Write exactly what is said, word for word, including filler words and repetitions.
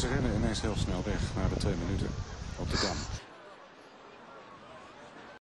Ze rennen ineens heel snel weg na de twee minuten op de Dam.